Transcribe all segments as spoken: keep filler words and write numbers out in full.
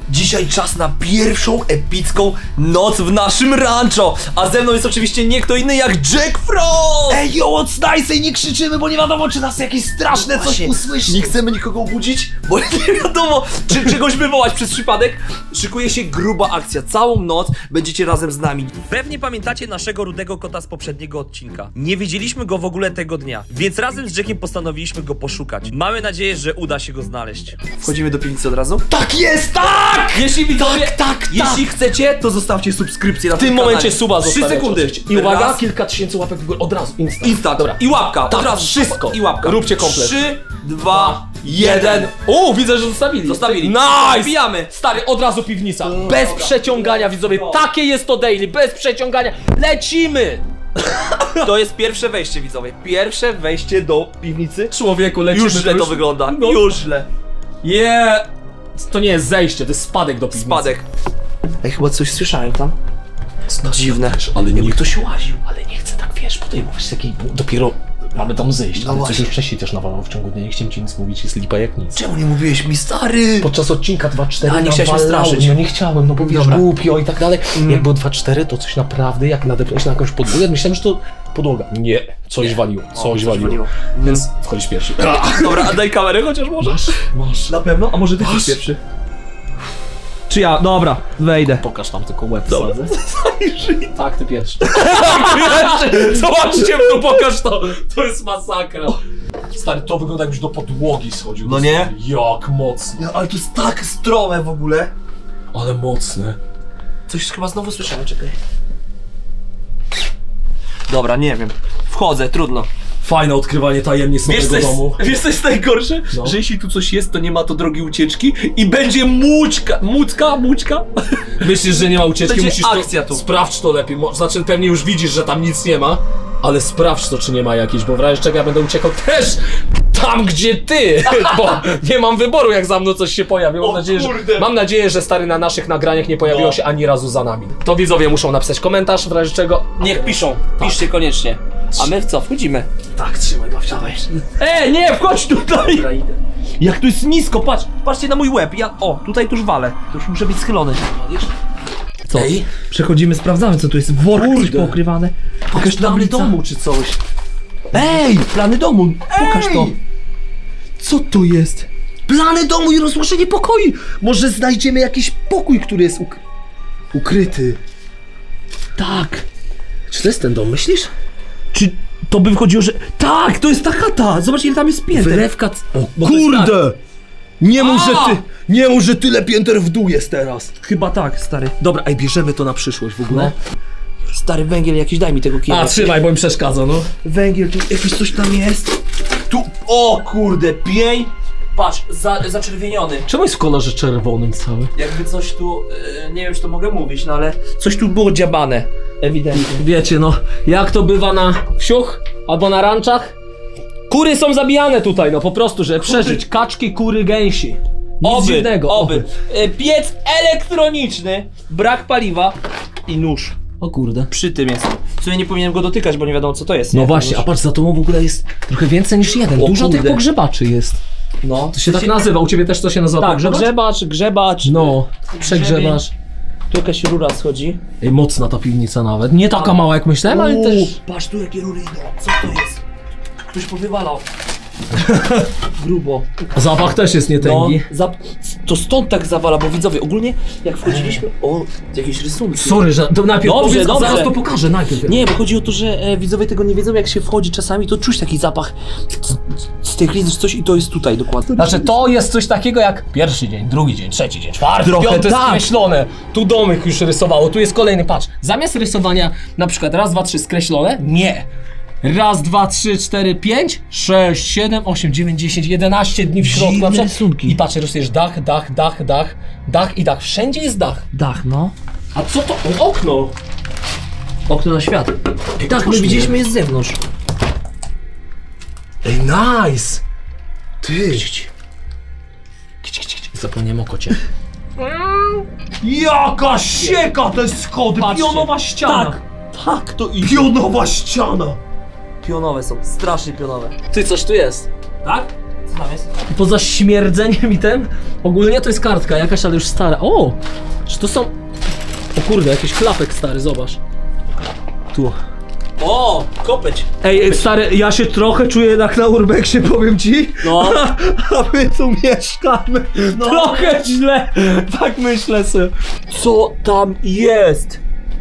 Dzisiaj czas na pierwszą epicką noc w naszym rancho. A ze mną jest oczywiście nie kto inny jak Jack Frost. Ej, yo, what's nice, nie krzyczymy, bo nie wiadomo, czy nas jakieś straszne coś Właśnie, usłyszy. nie chcemy nikogo obudzić, bo nie wiadomo, czy czegoś wywołać przez przypadek. Szykuje się gruba akcja. Całą noc będziecie razem z nami. Pewnie pamiętacie naszego rudego kota z poprzedniego odcinka. Nie widzieliśmy go w ogóle tego dnia, więc razem z Jackiem postanowiliśmy go poszukać. Mamy nadzieję, że uda się go znaleźć. Wchodzimy do piwnicy od razu? Tak jest, tak! Jeśli widzowie, tak, tak, jeśli chcecie, to zostawcie subskrypcję na W tym tym momencie kanale. suba Trzy zostawiacie. sekundy. I uwaga, Raz. kilka tysięcy łapek w górę od razu, insta. Insta, Dobra. I łapka, Tak, od razu. wszystko. I łapka. Róbcie komplet. Trzy, dwa, jeden. O, widzę, że zostawili. Zostawili. Nice! Wbijamy. Stary, od razu piwnica. Bez przeciągania, widzowie. Takie jest to daily, bez przeciągania. Lecimy! To jest pierwsze wejście, widzowie. Pierwsze wejście do piwnicy. Człowieku, lecimy. Już źle to wygląda. No. Już źle. Yeah. To nie jest zejście, to jest spadek do piwnicy. Spadek. Ej, chyba coś słyszałem tam. Dziwne. Ale Jakby nie, ktoś łaził. ale nie chcę tak, wiesz, podejmować takiej... Dopiero mamy tam zejść, No ale coś właśnie. już wcześniej też nawalało w ciągu dnia. Nie chciałem ci nic mówić, jest lipa jak nic. Czemu nie mówiłeś mi, stary? Podczas odcinka dwa cztery A, nie chciałeś mnie nawalało. straszyć. No nie chciałem, no bo wiesz, Dobra. głupio i tak dalej. Jak było dwa cztery, to coś naprawdę, jak nadepnąłeś na jakąś podłogę, myślałem, że to podłoga. Nie, coś Nie. waliło, O, coś, coś waliło. waliło. Więc wchodzisz pierwszy. Dobra, a daj kamerę chociaż może? Masz, masz. Na pewno? A może ty Masz. pierwszy? Czy ja? Dobra, wejdę. Pokaż tam tylko łeb Dobra. wsadzę. Tak, ty pierwszy. Zobaczcie, no pokaż to. To jest masakra. Stary, to wygląda jakbyś do podłogi schodził. No nie? Jak mocne. Ja, ale to jest tak strome w ogóle. Ale mocne. Coś chyba znowu słyszałem, czekaj. Dobra, nie wiem. Wchodzę, trudno. Fajne odkrywanie tajemnic Wiesz nowego coś, domu. wiesz co jest najgorsze? No. Że jeśli tu coś jest, to nie ma to drogi ucieczki i będzie mućka, mućka, mućka. Myślisz, że nie ma ucieczki, Będzie musisz akcja to... tu. Sprawdź to lepiej, Mo- znaczy pewnie już widzisz, że tam nic nie ma, ale sprawdź to, czy nie ma jakiejś, bo w razie czego ja będę uciekał też tam, gdzie ty, bo nie mam wyboru, jak za mną coś się pojawi. Mam, O nadzieję, że, kurde. mam nadzieję, że stary na naszych nagraniach nie pojawiło No. się ani razu za nami. To widzowie muszą napisać komentarz, w razie czego... Niech piszą, piszcie koniecznie. A my w co? Wchodzimy. Tak, trzymaj, babcia. E, nie, wchodź tutaj! Jak tu jest nisko, patrz, patrzcie na mój łeb. Ja, o, tutaj tuż walę. To już muszę być schylony. Co? Ej. Przechodzimy, sprawdzamy, co tu jest. W worku coś poukrywane. Pokaż plany tablica. domu czy coś. Ej, plany domu. Pokaż to. Co to jest? Plany domu i rozłożenie pokoi. Może znajdziemy jakiś pokój, który jest uk ukryty. Tak. Czy to jest ten dom, myślisz? Czy to by wychodziło, że... Tak, to jest ta chata. Zobacz, ile tam jest pięter. Wylewka... O, Kurde! Nie mów, A! że ty, nie mów, że tyle pięter w dół jest teraz. Chyba tak, stary. Dobra, ej, bierzemy to na przyszłość w ogóle. Stary węgiel jakiś, daj mi tego kija. A, trzymaj, bo mi przeszkadza, no. Węgiel, tu jakiś coś tam jest. Tu, o kurde, pień. Patrz, za, zaczerwieniony. Czemu jest w kolorze czerwonym cały? Jakby coś tu, yy, nie wiem, czy to mogę mówić, no ale coś tu było dziabane. Ewidentnie. Wiecie, no, jak to bywa na wsiuch albo na ranczach? Kury są zabijane tutaj, no po prostu, żeby przeżyć. Kaczki, kury, gęsi. Nic Oby, dziwnego. oby. Yy, piec elektroniczny, brak paliwa i nóż. O kurde. Przy tym jest. W sumie nie powinienem go dotykać, bo nie wiadomo co to jest. No nie? właśnie, a patrz, za tobą w ogóle jest trochę więcej niż jeden. O Dużo kurde. tych pogrzebaczy jest. No. To się tak nazywa, u ciebie też to się nazywa Tak, pogrzebacz? grzebacz, grzebacz. No, przegrzebasz. Tu jakaś rura schodzi. Ej, mocna ta piwnica nawet. Nie taka mała jak myślałem, ale Uuu, też... patrz tu jakie rury idą. Co to jest? Ktoś powywalał. Grubo. Zapach też jest No, nietęgi. za... to stąd tak zawala, bo widzowie, ogólnie jak wchodziliśmy... O, jakieś rysunki. Sorry, że to najpierw Dobrze, powiedz, a dobrze. zaraz to pokażę najpierw. Nie, bo chodzi o to, że e, widzowie tego nie wiedzą, jak się wchodzi czasami, to czuć taki zapach z, z tych lin, czy coś i to jest tutaj dokładnie. Znaczy to jest coś takiego jak pierwszy dzień, drugi dzień, trzeci dzień, czwarty, Trochę piąty jest tak. skreślone. Tu domek już rysowało, tu jest kolejny, patrz. Zamiast rysowania na przykład raz, dwa, trzy skreślone, nie. Raz, dwa, trzy, cztery, pięć, sześć, siedem, osiem, dziewięć, dziesięć, jedenaście dni w środku. Dziwne na przykład. rysunki. I patrz, rysujesz dach, dach, dach, dach, dach i dach. Wszędzie jest dach. Dach, no. A co to? O, okno! Okno na świat. Ej, Tak, my otwórz widzieliśmy mnie. je z zewnątrz. Ej, nice! Ty. Zapomniałem o kocie. Jaka sieka, to jest schody, Patrzcie. pionowa ściana. Tak, tak to idzie. Pionowa ściana. Pionowe są, strasznie pionowe. Ty, coś tu jest. Tak? Co tam jest? Poza śmierdzeniem i tym, ogólnie to jest kartka jakaś, ale już stara. O! Czy to są... O kurde, jakiś klapek stary, zobacz. Tu. O, kopeć. Ej, stary, ja się trochę czuję jak na urbexie, powiem ci. No. A my tu mieszkamy. No. Trochę źle. Tak myślę sobie. Co tam jest?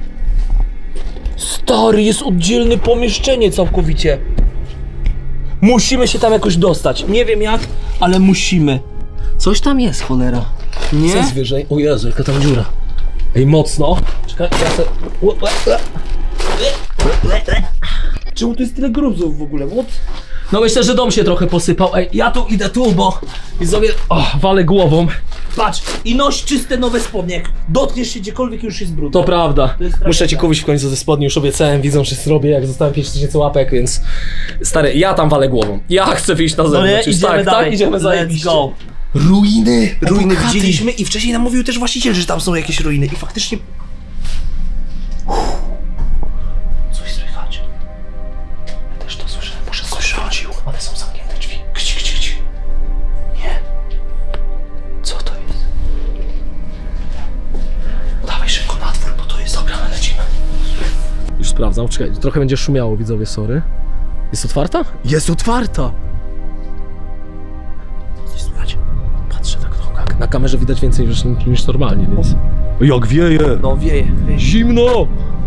Stary, jest oddzielne pomieszczenie całkowicie. Musimy się tam jakoś dostać. Nie wiem jak, ale musimy. Coś tam jest, cholera. Nie? Co jest wyżej? O Jezu, jaka tam dziura. Ej, mocno. Czekaj, ja se... Czemu tu jest tyle gruzów w ogóle? What? No myślę, że dom się trochę posypał. Ej, ja tu idę tu, bo... I sobie... O, walę głową. Patrz, i noś czyste nowe spodnie. Jak dotkniesz się gdziekolwiek, już jest brudno. To prawda. To jest Muszę prawda. ci kupić w końcu ze spodni, już obiecałem, widzą, że zrobię, jak zostałem pięć tysięcy łapek, więc... Stary, ja tam walę głową. Ja chcę wyjść na No nie, zewnątrz. Już idziemy tak, dalej. tak, idziemy Let's zajebiście. go. Ruiny! Ruiny obok chaty. widzieliśmy i wcześniej nam mówił też właściciel, że tam są jakieś ruiny i faktycznie... Uff. Coś słychać. Ja też to słyszę, muszę słyszeć. Ale są zamknięte drzwi. Gdzie, gdzie, gdzie? Nie. Co to jest? Dawaj szybko na dwór, bo to jest... Dobra, my lecimy. Już sprawdzam, czekaj, trochę będzie szumiało, widzowie, sorry. Jest otwarta? Jest otwarta! Coś słychać? Patrzę tak trochę. Na kamerze widać więcej niż, niż normalnie, więc... Jak wieje! No wieje, wieje. Zimno!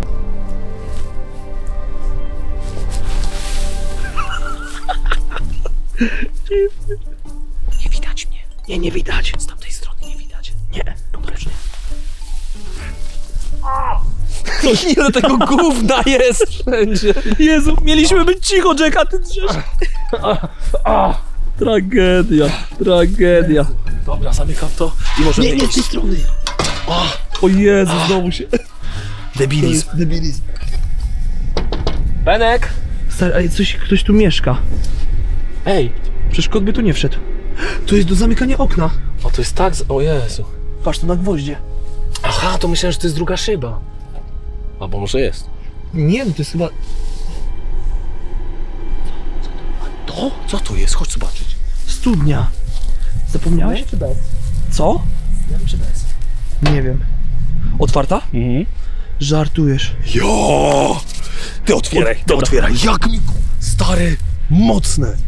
Nie widać mnie. Nie, nie widać. Z tamtej strony nie widać. Nie, dobrze. Ile tego gówna jest wszędzie. Jezu, mieliśmy być cicho, Jack, a ty drzesz. Tragedia, tragedia. Dobra, zamykam to i możemy Nie, nie z tej strony. O Jezu, znowu się... Debilizm. Debilizm. Benek! Stary, ale coś, ktoś tu mieszka. Ej! Przecież kot by tu nie wszedł. To jest do zamykania okna. O, to jest tak... Z... O Jezu. Patrz, to na gwoździe. Aha, to myślałem, że to jest druga szyba. Albo może jest. Nie, no to jest chyba... To? Co to jest? Chodź zobaczyć. Studnia. Zapomniałeś? Czy bez? Co? Nie wiem, czy bez. Nie wiem. Otwarta? Mhm. Żartujesz. Jo! Ty otwieraj, ty otwieraj. Jak mi... Stary, mocne.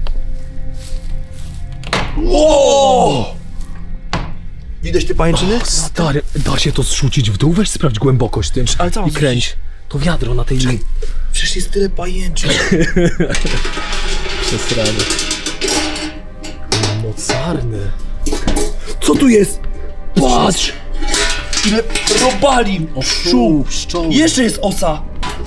O! Widać te pajęczyny? Stary, da się to zrzucić w dół? Weź sprawdź głębokość tym Ale co mam i kręć. To wiadro na tej linii. Przecież jest tyle pajęczyn. Przez radę. Mocarny. Co tu jest? Patrz! Ile robali! Pszczół, pszczół. Jeszcze jest osa!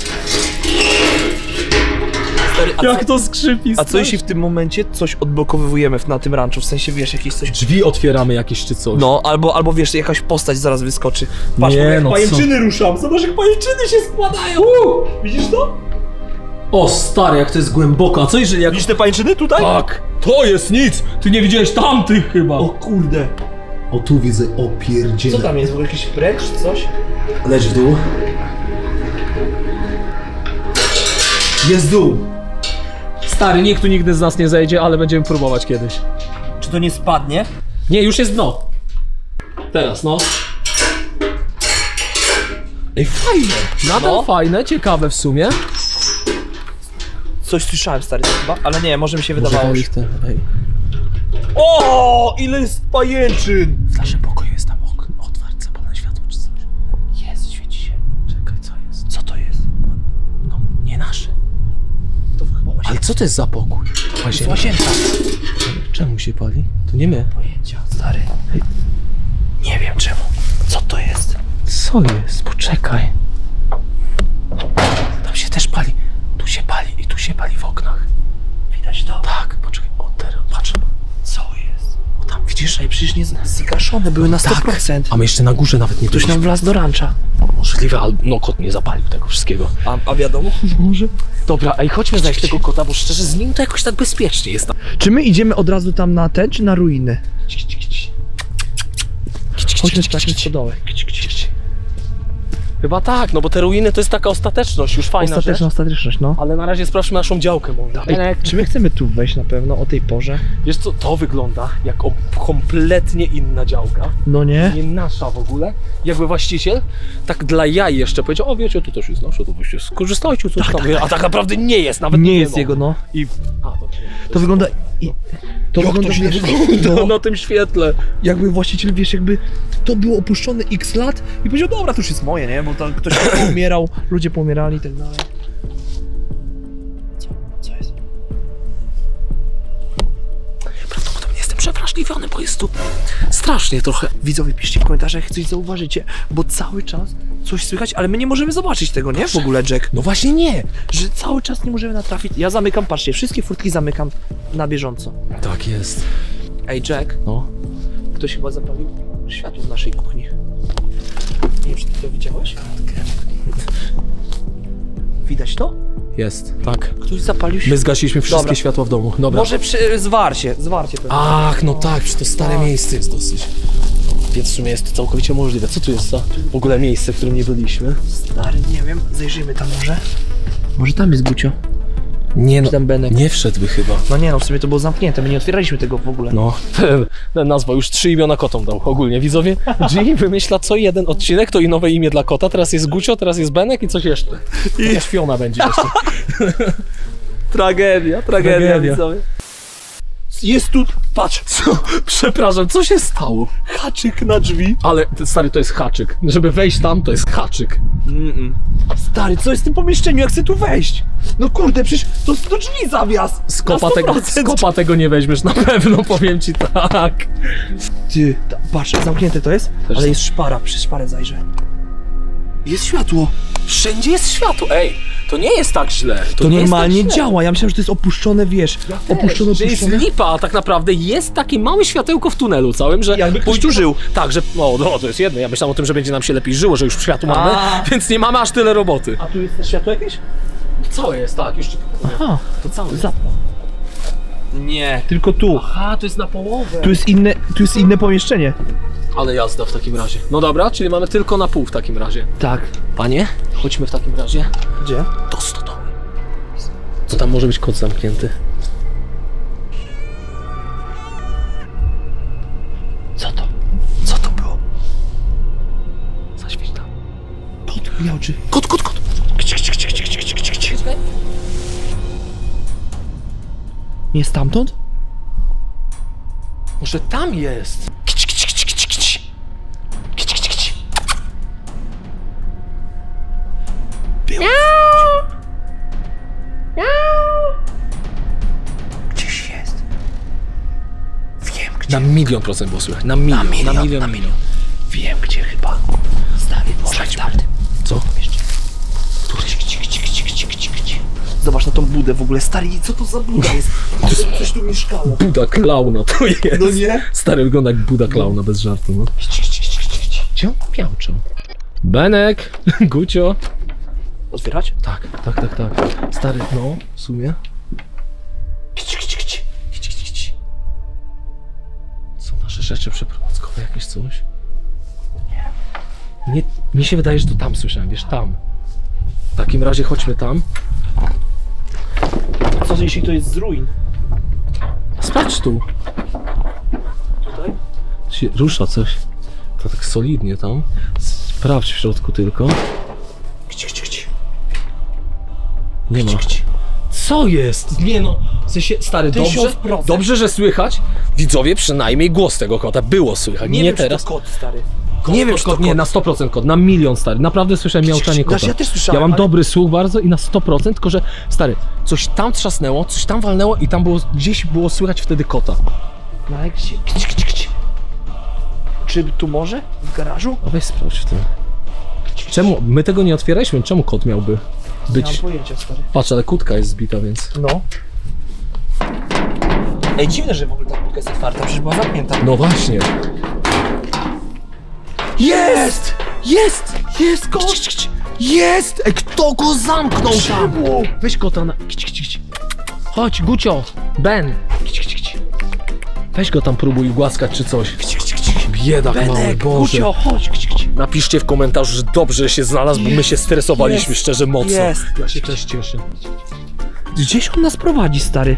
Stary, a, Jak co, to skrzypi, a co jeśli w tym momencie coś odblokowujemy na tym ranczu? W sensie, wiesz, jakieś coś... Drzwi otwieramy jakieś czy coś. No, albo, albo wiesz, jakaś postać zaraz wyskoczy. Patrz, Nie, jak no pajęczyny ruszam. Zobacz, jak pajęczyny się składają. Widzisz to? O stary, jak to jest głęboko. A co jeżeli jak... Widzisz te pajęczyny tutaj? Tak! To jest nic! Ty nie widziałeś tamtych chyba! O kurde. O tu widzę, o pierdziele. Co tam jest? W ogóle jakiś precz czy coś? Leć w dół. Jest dół. Stary, nikt tu nigdy z nas nie zejdzie, ale będziemy próbować kiedyś. Czy to nie spadnie? Nie, już jest dno. Teraz, no. Ej, fajne! Nadal No. fajne, ciekawe w sumie. Coś słyszałem, stary, chyba, ale nie, może mi się wydawało. Że... Te, ej. O, ile jest pajęczyn! W naszym pokoju jest tam okno, otwarte, zapalone światło czy coś. Jest, świeci się. Czekaj, co jest? Co to jest? No, nie nasze. To chyba łazienka. Ale co to jest za pokój? Łazienka. Łazienka. Czemu się pali? To nie my. Pojęcia, stary. Nie wiem czemu. Co to jest? Co jest? Poczekaj. Tam się też pali. Tu się pali i tu się pali w oknach. Widać to? Tak, poczekaj. O, teraz, patrz. Co jest? O, tam widzisz? Ej, przecież nie zgaszone były na sto procent. A my jeszcze na górze nawet nie Ktoś byliśmy. nam wlazł do rancza. Możliwe, albo no kot nie zapalił tego wszystkiego. A, a wiadomo? Może. Dobra, ej, chodźmy znaleźć tego kota, bo szczerze z nim to jakoś tak bezpiecznie jest tam. Czy my idziemy od razu tam na te, czy na ruiny? Chodźmy sprawdzić stodołę. Chyba tak, no bo te ruiny to jest taka ostateczność, już fajna Ostateczna rzecz. ostateczność, no. Ale na razie sprawdźmy naszą działkę, może. Ej, czy my chcemy tu wejść na pewno o tej porze? Wiesz co, to wygląda jak o kompletnie inna działka. No nie? Nie nasza w ogóle. Jakby właściciel tak dla jaj jeszcze powiedział, o wiecie, tu też jest nasze, to właśnie skorzystajcie, coś tam. A tak naprawdę nie jest, nawet Nie nie jest wiemy. jego, no. I... A, to, nie, To wygląda... I... To Jak wygląda, to źle wiesz, wygląda no, na tym świetle. jakby właściciel, wiesz, jakby to było opuszczone x lat i powiedział, dobra, to już jest moje, nie? Bo to ktoś umierał, ludzie pomierali i tak dalej. Co? Co jest? Prawdopodobnie jestem przewrażliwiony, bo jest tu strasznie trochę. Widzowie, piszcie w komentarzach, jak coś zauważycie, bo cały czas coś słychać, ale my nie możemy zobaczyć tego, nie? W ogóle, Jack. No właśnie nie. Że cały czas nie możemy natrafić. Ja zamykam, patrzcie, wszystkie furtki zamykam na bieżąco. Tak jest. Ej, Jack, No. ktoś chyba zapalił światło w naszej kuchni. Nie wiem, czy ty to widziałeś? Widać to? Jest, tak. Ktoś zapalił My światło. zgasiliśmy wszystkie Dobra. światła w domu. Dobra. Może przy zwarcie, zwarcie pewnie. Ach, no tak, przecież to stare Tak. miejsce jest dosyć. Więc w sumie jest to całkowicie możliwe. Co tu jest za w ogóle miejsce, w którym nie byliśmy? Stary, nie wiem, zajrzyjmy tam może. Może tam jest Gucio? Nie no, Czy tam Benek? nie wszedłby chyba. No nie no, w sumie to było zamknięte, my nie otwieraliśmy tego w ogóle. No, ten, ten nazwa już trzy imiona kotom dał ogólnie. Widzowie, G wymyśla co jeden odcinek, to i nowe imię dla kota. Teraz jest Gucio, teraz jest Benek i coś jeszcze. I Fiona będzie jeszcze. Tragedia, tragedia, Tragedia. widzowie. Jest tu, patrz, Co? Przepraszam, co się stało? haczyk na drzwi. Ale, stary, to jest haczyk. Żeby wejść tam, to jest haczyk. Mm-mm. Stary, co jest w tym pomieszczeniu, jak chcę tu wejść? No kurde, przecież to do drzwi zawias. Z kopa, Na tego, sto procent. z kopa tego nie weźmiesz, na pewno, powiem ci tak. Ty, ta, patrz, zamknięte to jest, Też ale są. jest szpara, przez szparę zajrzę. Jest światło. Wszędzie jest światło, ej, to nie jest tak źle. To, nie normalnie jest tak źle. działa, ja myślałem, że to jest opuszczone, wiesz, opuszczone, Że jest opuszczone. lipa, a tak naprawdę jest takie małe światełko w tunelu całym, że... Jakby ktoś pójdzie- tu żył. Tak, że... No, no, to jest jedno, ja myślałem o tym, że będzie nam się lepiej żyło, że już światło mamy, A. więc nie mamy aż tyle roboty. A tu jest też światło jakieś? Całe jest, tak, już ci pokazuję. Aha, To całe jest. za... Nie, tylko tu. Aha, to jest na połowę. Tu jest inne, tu jest inne pomieszczenie. Ale jazda w takim razie. No dobra, czyli mamy tylko na pół w takim razie. Tak. Panie, chodźmy w takim razie Gdzie? do stodoły. Co tam może być kot zamknięty? Co to? Co to było? Zaświeć tam. Kot miał czy... Kot, kot, kot! Nie stamtąd? Może tam jest? Kici, kici, kici, kici, kici. Kici, kici, kici. Był. Gdzieś jest. Wiem gdzie. Na milion procent było słychać. Na milion, na milion, na milion. Na milion. Wiem gdzie chyba. Stary, może w tamtym. Co? Zobacz na tą budę w ogóle. Stary, co to za buda jest? Coś tu mieszkało. Buda klauna to jest. No nie? Stary, wygląda jak Buda klauna, bez żartu, no. Gdzie on miałczał? Benek, Gucio. Otwierać? Tak, tak, tak, tak. Stary, no, w sumie. Kici, kici, kici. Kici, kici, kici. Są nasze rzeczy przeprowadzkowe, jakieś coś? Nie. Nie, mi się wydaje, że to tam słyszałem, wiesz, tam. W takim razie chodźmy tam. Co jeśli to jest z ruin? Sprawdź tu. Tutaj? Się rusza coś. To tak solidnie tam. Sprawdź w środku tylko. Kici, kici, kici. Nie ma. Kici, kici. Co jest? Nie no. W sensie, stary, dobrze, Tysiąc procent. dobrze, że słychać. Widzowie, przynajmniej głos tego kota było słychać. Nie, Nie, wiem, teraz. czy to kot, stary. Nie wiem, czy czy to Nie, na sto procent kot, na milion, stary. Naprawdę słyszałem miauczanie kota. Znaczy, ja też słyszałem, Ja mam ale- dobry słuch bardzo i na sto procent, tylko że, stary, coś tam trzasnęło, coś tam walnęło i tam było, gdzieś było słychać wtedy kota. No ale gdzie? Kici, kici, kici. Czy tu może? W garażu? A weź sprawdź w tym. Czemu? My tego nie otwieraliśmy, czemu kot miałby Nie mam być? pojęcia, stary. Patrz, ale kutka jest zbita, więc... No. Ej, dziwne, że w ogóle ta budka jest otwarta, przecież była zamknięta. No właśnie. Jest! Jest! Jest kot! Jest! Ej, kto go zamknął tam? Czemu? Weź kota na... Kici, kici, kici. Chodź, Gucio, Ben. Kici, kici, kici. Weź go tam, próbuj głaskać czy coś. Kici, kici, kici. biedak mały, Benek, Boże. Gucio, chodź. Gdzie, gdzie? Napiszcie w komentarzu, że dobrze się znalazł, bo my się stresowaliśmy Jest. szczerze mocno. Jest. Ja się też cieszę. Gdzieś on nas prowadzi, stary.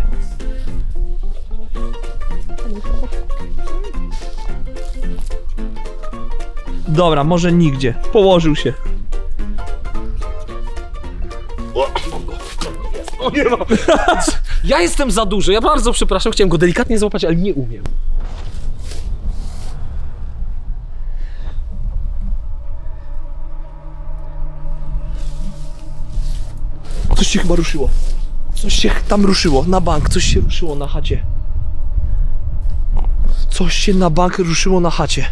Dobra, może nigdzie. Położył się. O nie ma. Ja jestem za duży, ja bardzo przepraszam, chciałem go delikatnie złapać, ale nie umiem. Coś się chyba ruszyło. Coś się tam ruszyło, na bank, coś się ruszyło na chacie. Coś się na bank ruszyło na chacie.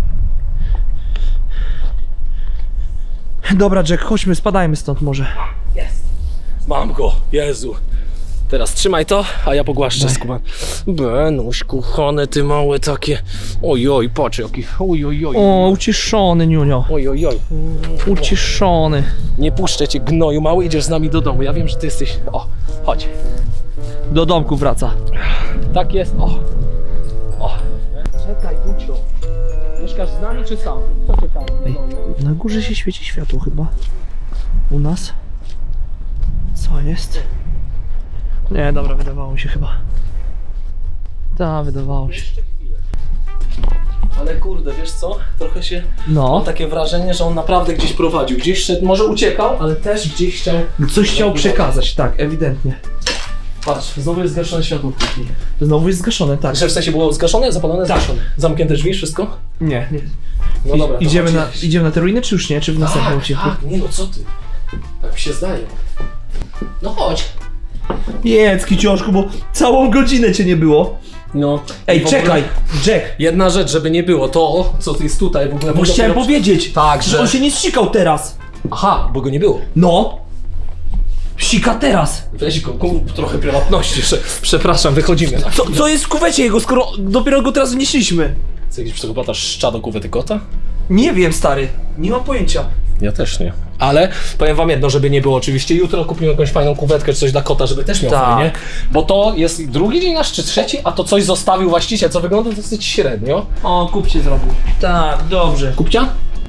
Dobra, Jack, chodźmy, spadajmy stąd może. Jest. Mam go, Jezu. Teraz trzymaj to, a ja pogłaszczę skuban. Benuś, kochane, ty małe takie. Ojoj, patrz jaki. Ojoj, oj. O, ucieszony, Niunio. Ojoj, oj. Ucieszony. Nie puszczę cię, gnoju mały, idziesz z nami do domu. Ja wiem, że ty jesteś... O, chodź. Do domku wraca. Tak jest, o. O. Czekaj, Gucio. Mieszkasz z nami czy sam? Co czekamy? Ej, na górze się świeci światło chyba. U nas? Co jest? Nie, dobra, wydawało mi się chyba. Tak, wydawało się. Ale kurde, wiesz co? Trochę się... No. Mam takie wrażenie, że on naprawdę gdzieś prowadził. Gdzieś szedł, może uciekał, ale też gdzieś chciał... Coś chciał przekazać, tak, ewidentnie. Patrz, znowu jest zgaszone światło w kuchni. Znowu jest zgaszone, tak. Że w sensie było zgaszone, zapalone, Tak. zgaszone. Zamknięte drzwi, wszystko? Nie, nie. No dobra, to idziemy, chodź. na, idziemy na te ruiny, czy już nie? Czy w następnym Tak, odcinku? tak, nie no co ty? Tak mi się zdaje. No chodź. Jedz, kicioszku, bo całą godzinę cię nie było. No. Ej, I w ogóle czekaj, Jack. Jedna rzecz, żeby nie było, to co jest tutaj w ogóle. Bo chciałem powiedzieć, Tak, że że... on się nie zsikał teraz. Aha, bo go nie było. No. Sika teraz. Weź go, kup trochę prywatności, że... Przepraszam, wychodzimy. Co, co jest w kuwecie jego, skoro dopiero go teraz wnieśliśmy? Co, jakiś psychopata szcza do kuwety kota? Nie wiem, stary. Nie mam pojęcia. Ja też nie. Ale powiem wam jedno, żeby nie było oczywiście, jutro kupimy jakąś fajną kuwetkę czy coś dla kota, żeby też miał Tak. fajnie. Bo to jest drugi dzień nasz czy trzeci, a to coś zostawił właściciel, co wygląda dosyć średnio. O, kup się zrobił. Tak, dobrze. Kupcia?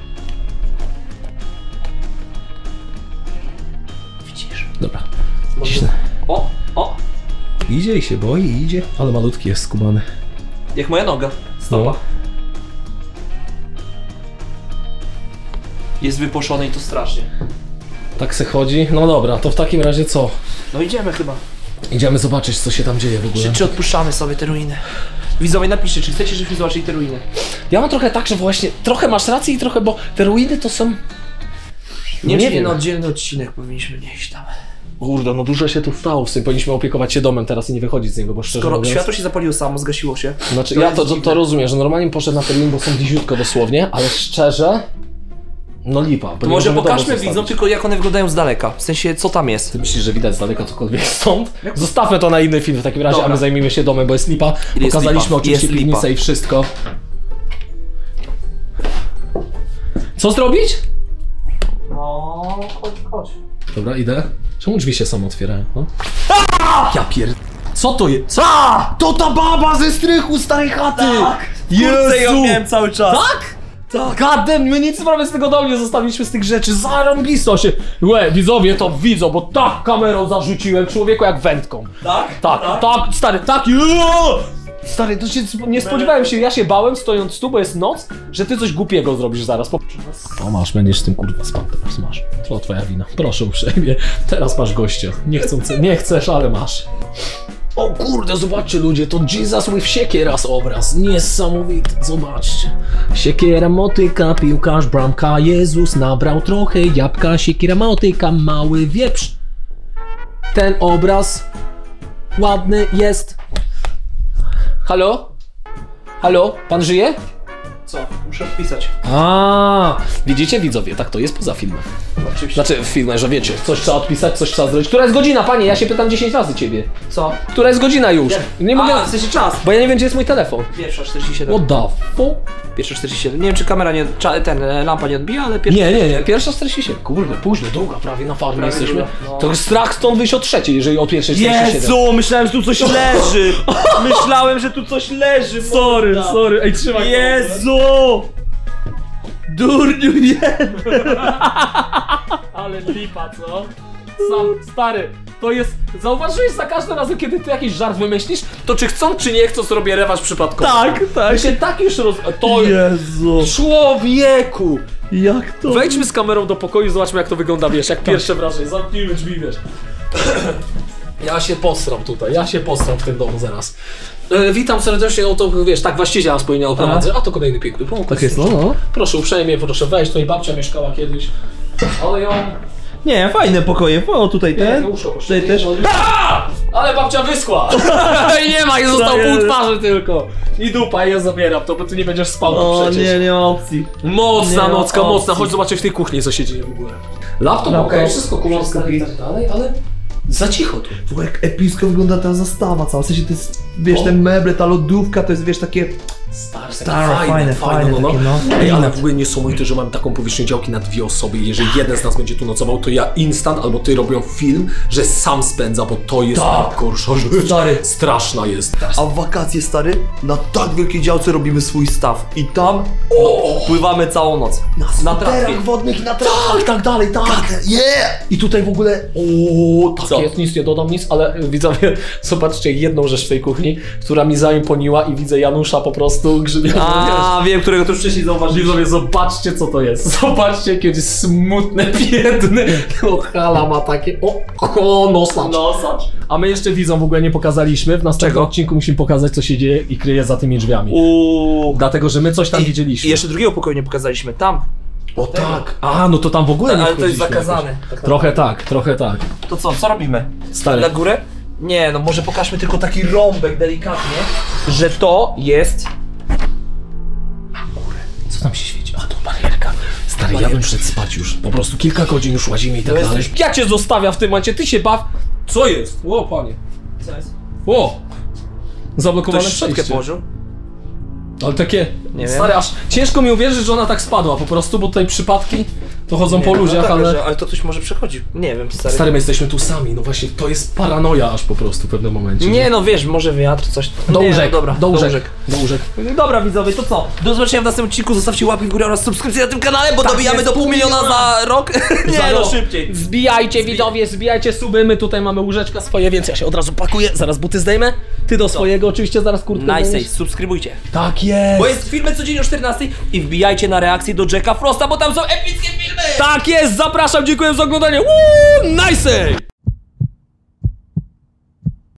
Widzisz? Dobra. O, o. Idzie i się boi, idzie. Ale malutki jest skubany. Jak moja noga. Stopa. No. Jest wyposzony i to strasznie. Tak se chodzi. No dobra, to w takim razie co? No idziemy chyba. Idziemy zobaczyć, co się tam dzieje w ogóle. Czy, czy odpuszczamy sobie te ruiny? Widzowie, napiszcie, czy chcecie, żebyśmy zobaczyli te ruiny. Ja mam trochę tak, że właśnie trochę masz rację i trochę, bo te ruiny to są... Nie, nie nie wiem. na oddzielny odcinek powinniśmy nieść tam. Kurde, no dużo się tu stało, w sumie powinniśmy opiekować się domem teraz i nie wychodzić z niego, bo szczerze Skoro mówiąc... światło się zapaliło samo, zgasiło się. Znaczy, to ja jest to, to, dziwne. to rozumiem, że normalnie poszedł na termin, bo są bliziutko dosłownie, ale szczerze... No lipa. Bo To nie może możemy domu pokażmy zostawić. widzom tylko jak one wyglądają z daleka. W sensie, co tam jest. Ty myślisz, że widać z daleka cokolwiek stąd? Zostawmy to na inny film w takim razie, Dobra. a my zajmijmy się domem, bo jest lipa. Jest Pokazaliśmy lipa. oczywiście Jest piwnicę lipa. i wszystko. Co zrobić? No, chodź, chodź. Dobra, idę. Czemu drzwi się samo otwierają? No? Ja pier... Co to jest? Co? To ta baba ze strychu starej chaty! Tak! Jezu! Ja miałem cały czas. Tak? Tak. Gadem, my nic prawie z tego domu nie zostawiliśmy z tych rzeczy. Zarąbisto się. Łe, widzowie to widzą, bo tak kamerą zarzuciłem człowieku jak wędką. Tak? Tak, tak, stary, tak. Joo! Stary, to się nie spodziewałem się, ja się bałem stojąc tu, bo jest noc, że ty coś głupiego zrobisz zaraz. Po... O masz, będziesz z tym kurwa spał teraz, masz. To twoja wina, proszę uprzejmie. Teraz masz gościa. Nie, chcą, nie chcesz, ale masz. O kurde, zobaczcie ludzie, to Jesus with siekieras obraz. Niesamowity, zobaczcie. Siekiera, motyka, piłkarz, bramka, Jezus nabrał trochę jabłka, siekiera, motyka, mały wieprz. Ten obraz ładny jest. Halo? Halo? Pan żyje? Co? Muszę wpisać. A, widzicie widzowie, tak to jest poza filmem. Oczywiście. Znaczy w filmie, że wiecie, coś trzeba odpisać, coś trzeba zrobić. Która jest godzina, panie? Ja się pytam dziesięć razy ciebie. Co? Która jest godzina już? Nie mogę, A, w sensie czas. bo ja nie wiem, gdzie jest mój telefon. Pierwsza czterdzieści siedem. What the fuck? Pierwsza czterdzieści siedem. Nie wiem, czy kamera nie... Cza, ten, e, lampa nie odbija, ale pierwsza... Nie, nie, nie, pierwsza czterdzieści siedem. Kurde, późno, długa, prawie na farmie Prawie jesteśmy. druga, no. To jest strach stąd wyjść o trzeciej, jeżeli o pierwszej czterdzieści siedem. Jezu, myślałem, że tu coś leży. Myślałem, że tu coś leży. Sorry, morda. sorry, ej trzymaj. Jezu! Durniu, nie! Ale lipa, co? Sam, stary, to jest... Zauważyłeś za każdym razem, kiedy ty jakiś żart wymyślisz, to czy chcą, czy nie chcą, zrobię rewanż przypadkowy. Tak, tak. My się tak już roz... To Jezu. Człowieku! Jak to? Wejdźmy z kamerą do pokoju i zobaczmy, jak to wygląda, wiesz, jak pierwsze wrażenie. Zamknijmy drzwi, wiesz. Ja się postram tutaj, ja się postram w tym domu zaraz. E, witam serdecznie, no to wiesz, tak właściwie nas powinien oprowadzać, a to kolejny piękny pokój. Tak jest, no, no. Proszę uprzejmie, proszę wejść, tutaj babcia mieszkała kiedyś, ale ją... Nie, fajne pokoje. O, tutaj Nie, ten. nie uszło Tutaj też. A! Ale babcia wyschła! I nie ma, i został jest? pół twarzy tylko. I dupa, i ja zabieram to, bo ty nie będziesz spał O przecież. nie, nie ma opcji. Mocna Nie ma nocka, opcji. mocna, chodź zobaczyć w tej kuchni, co się dzieje w ogóle. Laptop Laptop, okej, wszystko kulon wszystko stary i git. tak dalej, ale za cicho tu. W ogóle jak epicko wygląda ta zastawa cała, w sensie to jest, wiesz, te meble, ta lodówka, to jest, wiesz, takie... Stare, Stare, fajne, fajne, no, no. takie, no. Ej, ale w ogóle niesamowite, że mam taką powierzchnię działki na dwie osoby i jeżeli jeden z nas będzie tu nocował, to ja instant albo ty robią film, że sam spędza, bo to jest Tak. najgorsza rzecz. Stary. Straszna jest. A w wakacje, stary, na tak wielkiej działce robimy swój staw. I tam O, pływamy całą noc. na trawie. skuterach wodnych i na trawach i tak dalej, tak. Yeah! I tutaj w ogóle... O, tak Co? jest, nic nie dodam, nic, ale widzowie, zobaczcie jedną rzecz w tej kuchni, która mi zaimponiła i widzę Janusza po prostu grzybiony. A, wiem, którego tu już wcześniej zauważyliśmy. Widzowie, zobaczcie co to jest. Zobaczcie, jakie jest smutne, biedne. O, hala ma takie. O, o nosacz. Nosacz. A my jeszcze widzom w ogóle nie pokazaliśmy. W następnym Czego? odcinku musimy pokazać, co się dzieje i kryje za tymi drzwiami. Uuu. Dlatego, że my coś tam I, widzieliśmy. I jeszcze drugiego pokoju nie pokazaliśmy. Tam. O tak. A, no to tam w ogóle nie Ale to jest wchodziliśmy zakazane. jakoś. Tak, Trochę tak, trochę tak. To co, co robimy? Stary. Na górę? Nie, no może pokażmy tylko taki rąbek delikatnie, że to jest... Co tam się świeci? A, to barierka. Stary, ja bym szedł spać już. Po prostu kilka godzin już łazimy i tak jest- dalej. Ja cię zostawiam w tym momencie, ty się baw. Co jest? Ło, panie. Co jest? Ło. Zablokowane Ktoś szczotkę przejście. położył? Ale takie, Nie wiem. stary, aż ciężko mi uwierzyć, że ona tak spadła po prostu, bo tutaj przypadki to chodzą po Nie, ludziach, no tak, ale... że, ale to ktoś może przechodzi. Nie wiem, stary. Stary, my jesteśmy tu sami, no właśnie, to jest paranoja aż po prostu w pewnym momencie. Nie no, wiesz, może wiatr, coś... Do nie, łóżek, no, dobra, do łóżek, do łóżek. Dobra widzowie, to co? Do zobaczenia w następnym odcinku, zostawcie łapki w górę oraz subskrypcję na tym kanale, bo dobijamy jest, do pół miliona za rok. Nie Za no, rok. szybciej. Zbijajcie widzowie, zbijajcie suby, my tutaj mamy łóżeczka swoje, więc ja się od razu pakuję, zaraz buty zdejmę. Ty do swojego oczywiście, zaraz kurtkę Nice, zdejmiesz. subskrybujcie. Tak jest. Bo jest filmy codziennie o czternastej i wbijajcie na reakcję do Jacka Frosta, bo tam są epickie filmy! Tak jest, zapraszam, dziękuję za oglądanie. Uuu, nice!